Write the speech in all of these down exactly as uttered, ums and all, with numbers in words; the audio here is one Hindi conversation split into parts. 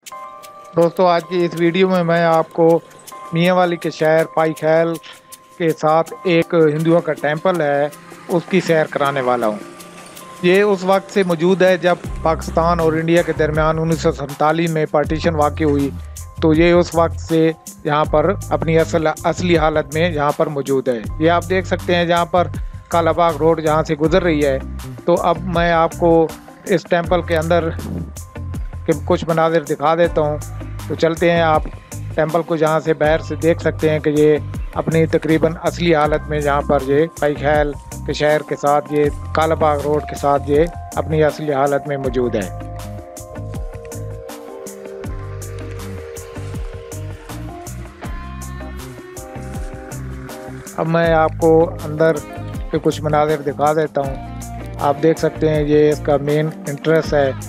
दोस्तों, आज की इस वीडियो में मैं आपको मियांवाली के शहर पाई खैल के साथ एक हिंदुओं का टेंपल है उसकी सैर कराने वाला हूँ। ये उस वक्त से मौजूद है जब पाकिस्तान और इंडिया के दरमियान उन्नीस सौ सैंतालीस में पार्टीशन वाक़ई हुई। तो ये उस वक्त से यहाँ पर अपनी असल असली हालत में यहाँ पर मौजूद है। ये आप देख सकते हैं जहाँ पर कालाबाग रोड जहाँ से गुजर रही है। तो अब मैं आपको इस टेंपल के अंदर के कुछ मनाज़िर दिखा देता हूँ। तो चलते हैं। आप टेंपल को जहाँ से बाहर से देख सकते हैं कि ये अपनी तकरीबन असली हालत में जहाँ पर ये पाई खैल के शहर के साथ ये कालाबाग रोड के साथ ये अपनी असली हालत में मौजूद है। अब मैं आपको अंदर के कुछ मनाज़िर दिखा देता हूँ। आप देख सकते हैं ये इसका मेन इंट्रेंस है।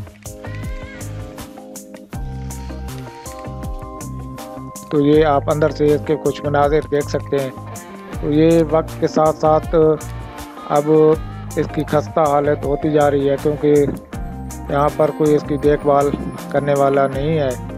तो ये आप अंदर से इसके कुछ मनाज़िर देख सकते हैं। तो ये वक्त के साथ साथ अब इसकी खस्ता हालत होती जा रही है, क्योंकि यहाँ पर कोई इसकी देखभाल करने वाला नहीं है।